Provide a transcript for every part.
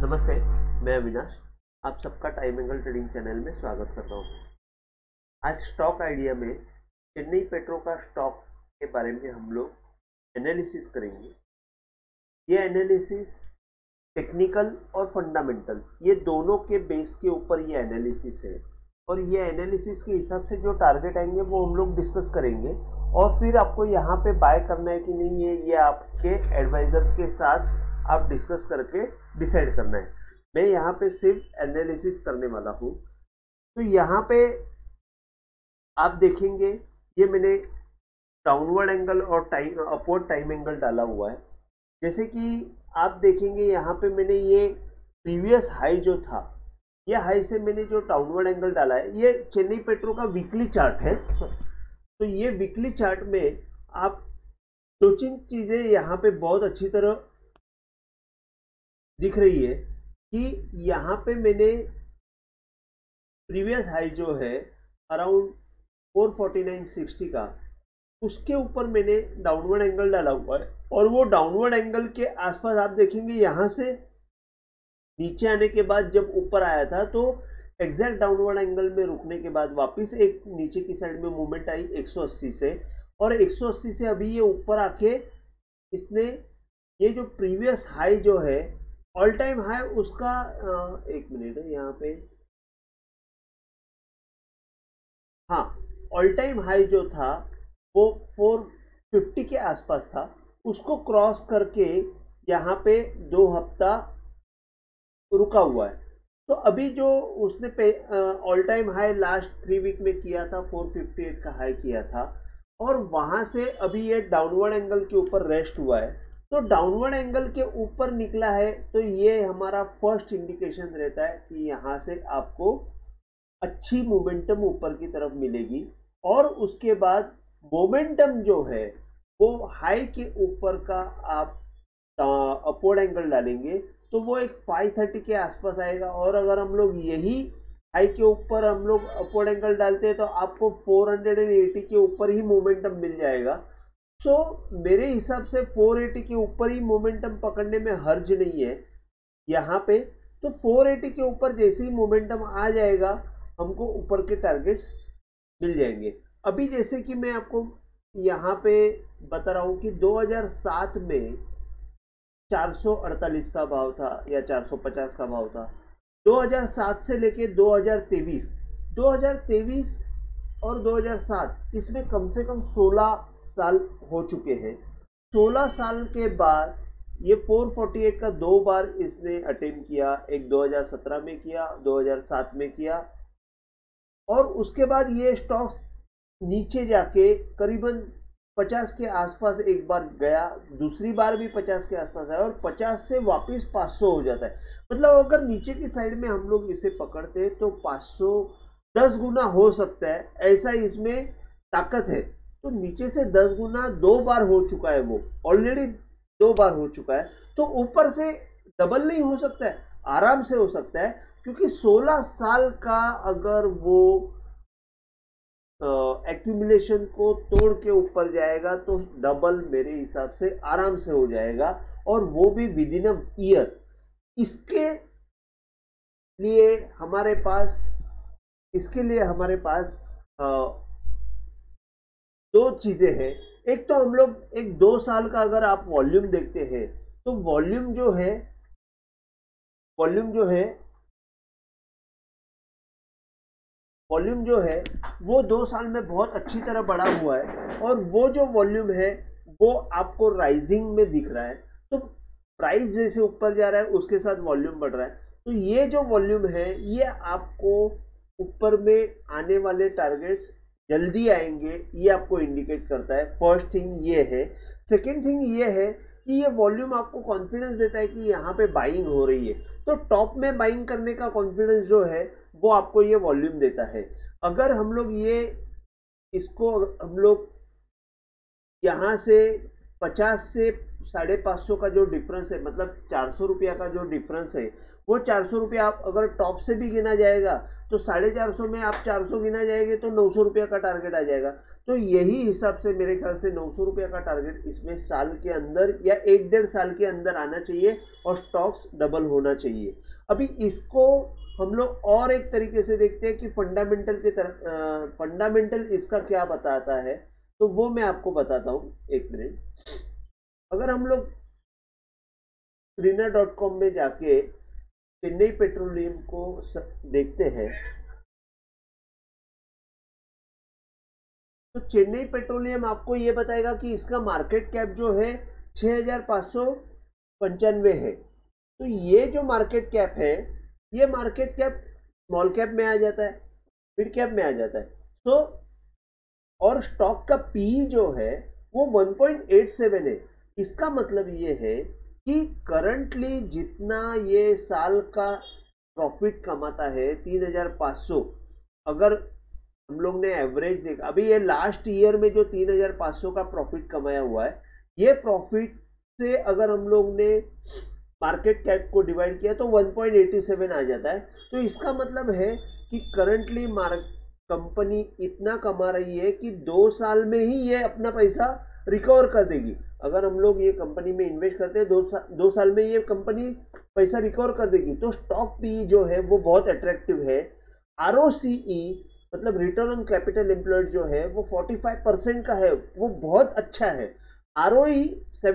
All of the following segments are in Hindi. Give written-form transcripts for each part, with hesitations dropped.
नमस्ते, मैं अविनाश। आप सबका टाइम एंगल ट्रेडिंग चैनल में स्वागत करता हूँ। आज स्टॉक आइडिया में चेन्नई पेट्रो का स्टॉक के बारे में हम लोग एनालिसिस करेंगे। ये एनालिसिस टेक्निकल और फंडामेंटल ये दोनों के बेस के ऊपर ये एनालिसिस है, और ये एनालिसिस के हिसाब से जो टारगेट आएंगे वो हम लोग डिस्कस करेंगे, और फिर आपको यहाँ पे बाय करना है कि नहीं है ये आपके एडवाइज़र के साथ आप डिस्कस करके डिसाइड करना है। मैं यहाँ पे सिर्फ एनालिसिस करने वाला हूँ। तो यहाँ पे आप देखेंगे ये मैंने डाउनवर्ड एंगल और टाइम अपवर्ड टाइम एंगल डाला हुआ है। जैसे कि आप देखेंगे यहाँ पे मैंने ये प्रीवियस हाई जो था, ये हाई से मैंने जो डाउनवर्ड एंगल डाला है, ये चेन्नई पेट्रो का वीकली चार्ट है। तो ये वीकली चार्ट में आप दो तीन चीज़ें यहाँ पे बहुत अच्छी तरह दिख रही है कि यहाँ पे मैंने प्रीवियस हाई जो है अराउंड 449.60 का, उसके ऊपर मैंने डाउनवर्ड एंगल डाला हुआ है, और वो डाउनवर्ड एंगल के आसपास आप देखेंगे यहाँ से नीचे आने के बाद जब ऊपर आया था तो एग्जैक्ट डाउनवर्ड एंगल में रुकने के बाद वापस एक नीचे की साइड में मूवमेंट आई 180 से, और 180 से अभी ये ऊपर आके इसने ये जो प्रीवियस हाई जो है ऑल टाइम हाई उसका एक मिनट है यहाँ पे, हाँ, ऑल टाइम हाई जो था वो 450 के आसपास था, उसको क्रॉस करके यहाँ पे 2 हफ्ता रुका हुआ है। तो अभी जो उसने all time high last 3 week में किया था 458 का हाई किया था, और वहाँ से अभी ये डाउनवर्ड एंगल के ऊपर रेस्ट हुआ है। तो डाउनवर्ड एंगल के ऊपर निकला है तो ये हमारा फर्स्ट इंडिकेशन रहता है कि यहाँ से आपको अच्छी मोमेंटम ऊपर की तरफ मिलेगी, और उसके बाद मोमेंटम जो है वो हाई के ऊपर का आप अपवर्ड एंगल डालेंगे तो वो एक 530 के आसपास आएगा, और अगर हम लोग यही हाई के ऊपर हम लोग अपवर्ड एंगल डालते हैं तो आपको 480 के ऊपर ही मोमेंटम मिल जाएगा। सो मेरे हिसाब से 480 के ऊपर ही मोमेंटम पकड़ने में हर्ज नहीं है यहाँ पे। तो 480 के ऊपर जैसे ही मोमेंटम आ जाएगा हमको ऊपर के टारगेट्स मिल जाएंगे। अभी जैसे कि मैं आपको यहाँ पे बता रहा हूँ कि 2007 में 448 का भाव था या 450 का भाव था। 2007 से लेके 2023 और 2007 इसमें कम से कम 16 साल हो चुके हैं। 16 साल के बाद ये 448 का 2 बार इसने अटेम्प्ट किया, एक 2017 में किया, 2007 में किया, और उसके बाद ये स्टॉक नीचे जाके करीबन 50 के आसपास एक बार गया, दूसरी बार भी 50 के आसपास आया, और 50 से वापस 500 हो जाता है। मतलब अगर नीचे की साइड में हम लोग इसे पकड़ते हैं तो 500 10 गुना हो सकता है, ऐसा इसमें ताकत है। तो नीचे से 10 गुना 2 बार हो चुका है, वो ऑलरेडी 2 बार हो चुका है। तो ऊपर से डबल नहीं हो सकता है, आराम से हो सकता है, क्योंकि 16 साल का अगर वो एक्यूमुलेशन को तोड़ के ऊपर जाएगा तो डबल मेरे हिसाब से आराम से हो जाएगा, और वो भी विद इन अ ईयर। इसके लिए हमारे पास दो चीजें हैं। एक तो हम लोग एक 2 साल का अगर आप वॉल्यूम देखते हैं तो वॉल्यूम जो है वो 2 साल में बहुत अच्छी तरह बढ़ा हुआ है, और वो जो वॉल्यूम है वो आपको राइजिंग में दिख रहा है। तो प्राइस जैसे ऊपर जा रहा है उसके साथ वॉल्यूम बढ़ रहा है। तो ये जो वॉल्यूम है ये आपको ऊपर में आने वाले टारगेट्स जल्दी आएंगे, ये आपको इंडिकेट करता है। फर्स्ट थिंग ये है। सेकेंड थिंग ये है कि ये वॉल्यूम आपको कॉन्फिडेंस देता है कि यहाँ पे बाइंग हो रही है। तो टॉप में बाइंग करने का कॉन्फिडेंस जो है वो आपको ये वॉल्यूम देता है। अगर हम लोग यहाँ से 50 से 550 का जो डिफरेंस है, मतलब 400 रुपया का जो डिफरेंस है, वो 400 रुपया आप अगर टॉप से भी गिना जाएगा तो 450 में आप 400 गिना जाएंगे तो 900 रुपया का टारगेट आ जाएगा। तो यही हिसाब से मेरे ख्याल से 900 रुपये का टारगेट इसमें साल के अंदर या 1-1.5 साल के अंदर आना चाहिए और स्टॉक्स डबल होना चाहिए। अभी इसको हम लोग और एक तरीके से देखते हैं कि फंडामेंटल के तरफ, फंडामेंटल इसका क्या बताता है, तो वो मैं आपको बताता हूँ। एक मिनट, अगर हम लोग Trina.com में जाके चेन्नई पेट्रोलियम को देखते हैं, तो चेन्नई पेट्रोलियम आपको ये बताएगा कि इसका मार्केट कैप जो है 6595 है। तो ये जो मार्केट कैप है, ये मार्केट कैप स्मॉल कैप में आ जाता है, मिड कैप में आ जाता है। तो और स्टॉक का पी जो है वो 1.87 है। इसका मतलब ये है कि करंटली जितना ये साल का प्रॉफिट कमाता है 3500, अगर हम लोग ने एवरेज देखा, अभी ये लास्ट ईयर में जो 3500 का प्रॉफिट कमाया हुआ है, ये प्रॉफिट से अगर हम लोग ने मार्केट कैप को डिवाइड किया तो 1.87 आ जाता है। तो इसका मतलब है कि करंटली कंपनी इतना कमा रही है कि 2 साल में ही ये अपना पैसा रिकवर कर देगी। अगर हम लोग ये कंपनी में इन्वेस्ट करते हैं, 2 साल में ये कंपनी पैसा रिकवर कर देगी। तो स्टॉक पी जो है वो बहुत अट्रैक्टिव है। ROCE मतलब रिटर्न ऑन कैपिटल एम्प्लॉयड जो है वो 45% का है, वो बहुत अच्छा है। ROE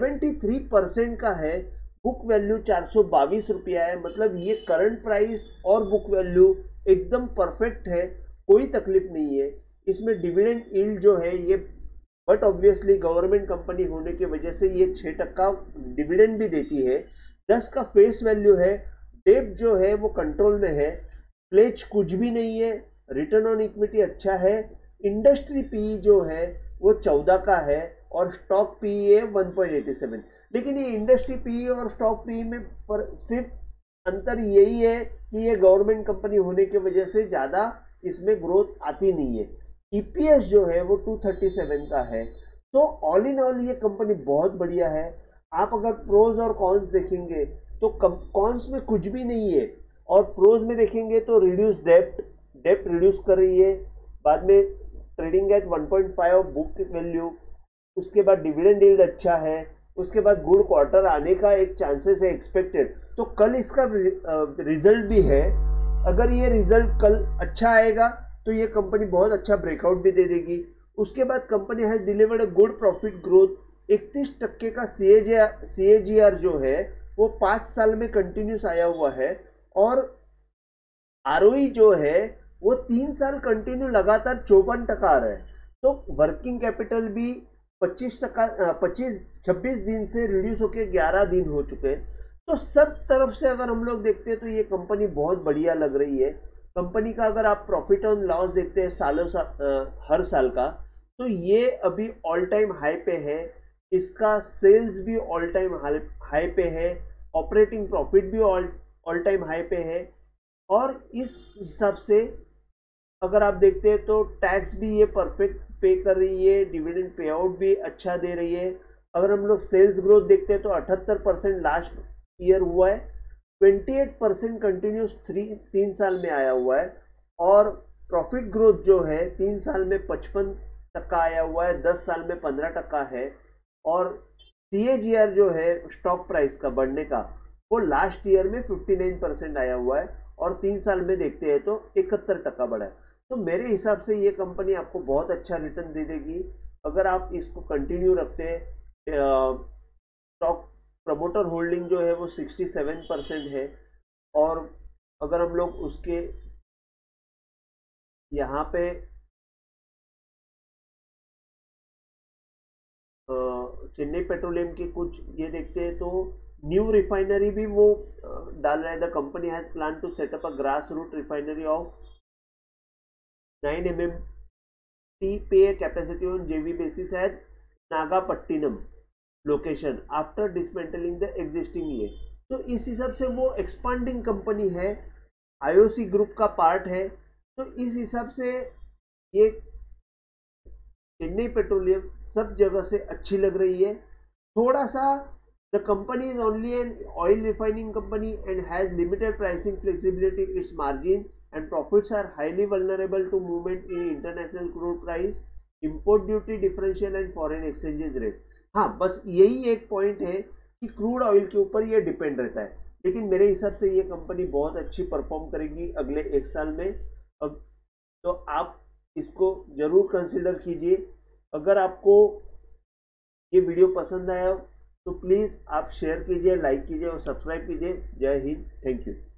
73% का है। बुक वैल्यू 422 रुपया है, मतलब ये करंट प्राइस और बुक वैल्यू एकदम परफेक्ट है, कोई तकलीफ नहीं है। इसमें डिविडेंड यील्ड जो है ये, बट ऑब्वियसली गवर्नमेंट कंपनी होने की वजह से ये 6% डिविडेंड भी देती है। 10 का फेस वैल्यू है। डेट जो है वो कंट्रोल में है। प्लेज कुछ भी नहीं है। रिटर्न ऑन इक्विटी अच्छा है। इंडस्ट्री पी जो है वो 14 का है और स्टॉक पी है 1.87। लेकिन ये इंडस्ट्री पी और स्टॉक पी में सिर्फ अंतर यही है कि ये गवर्नमेंट कंपनी होने की वजह से ज़्यादा इसमें ग्रोथ आती नहीं है। EPS जो है वो 237 का है। तो ऑल इन ऑल ये कंपनी बहुत बढ़िया है। आप अगर प्रोज और कॉन्स देखेंगे तो कॉन्स में कुछ भी नहीं है, और प्रोज में देखेंगे तो रिड्यूस डेप्ट रिड्यूस कर रही है। बाद में ट्रेडिंग एट 1.5 बुक वैल्यू, उसके बाद डिविडेंड यील्ड अच्छा है, उसके बाद गुड क्वार्टर आने का एक चांसेस है एक्सपेक्टेड। तो कल इसका रिजल्ट भी है। अगर ये रिजल्ट कल अच्छा आएगा तो ये कंपनी बहुत अच्छा ब्रेकआउट भी दे देगी। उसके बाद company has delivered a good profit growth. 31% का CAGR जो है वो 5 साल में कंटिन्यूस आया हुआ है। और ROE जो है वो 3 साल कंटिन्यू लगातार 54% आ रहा है। तो वर्किंग कैपिटल भी 26 दिन से रिड्यूस होकर 11 दिन हो चुके हैं। तो सब तरफ से अगर हम लोग देखते हैं तो ये कंपनी बहुत बढ़िया लग रही है। कंपनी का अगर आप प्रॉफिट एंड लॉस देखते हैं हर साल का, तो ये अभी ऑल टाइम हाई पे है। इसका सेल्स भी ऑल टाइम हाई पे है। ऑपरेटिंग प्रॉफिट भी ऑल टाइम हाई पे है। और इस हिसाब से अगर आप देखते हैं तो टैक्स भी ये परफेक्ट पे कर रही है। डिविडेंड पे आउट भी अच्छा दे रही है। अगर हम लोग सेल्स ग्रोथ देखते हैं तो 78% लास्ट ईयर हुआ है। 28% कंटिन्यूस 3 साल में आया हुआ है। और प्रॉफिट ग्रोथ जो है 3 साल में 55% आया हुआ है, 10 साल में 15% है। और CAGR जो है स्टॉक प्राइस का बढ़ने का, वो लास्ट ईयर में 59% आया हुआ है और 3 साल में देखते हैं तो 71% बढ़ा है। तो मेरे हिसाब से ये कंपनी आपको बहुत अच्छा रिटर्न दे देगी अगर आप इसको कंटिन्यू रखते हैं। स्टॉक प्रमोटर होल्डिंग जो है वो 67% है। और अगर हम लोग उसके यहाँ पे चेन्नई पेट्रोलियम के कुछ ये देखते हैं तो न्यू रिफाइनरी भी वो डाल रहा है। The company has plan to set up a grass root refinery of 9 MMT per capacity on JV basis at Nagapattinam location after dismantling the existing ये। तो इस हिसाब से वो एक्सपांडिंग कंपनी है, IOC ग्रुप का पार्ट है। तो इस हिसाब से ये चेन्नई पेट्रोलियम सब जगह से अच्छी लग रही है। थोड़ा सा the company is only an oil refining company and has limited pricing flexibility. Its margin and profits are highly vulnerable to movement in international crude price. Import duty differential and foreign exchanges rate. हाँ, बस यही एक पॉइंट है कि क्रूड ऑयल के ऊपर ये डिपेंड रहता है, लेकिन मेरे हिसाब से ये कंपनी बहुत अच्छी परफॉर्म करेगी अगले 1 साल में। अब तो आप इसको जरूर कंसिडर कीजिए। अगर आपको ये वीडियो पसंद आया हो तो प्लीज़ आप शेयर कीजिए, लाइक कीजिए और सब्सक्राइब कीजिए। जय हिंद, थैंक यू।